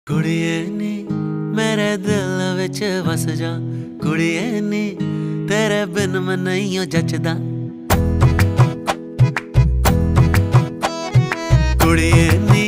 कुड़िए नी मेरे दिल विच वस जा, कुड़िए नी तेरे बिन मैं नहीं जचदा। कुड़िए नी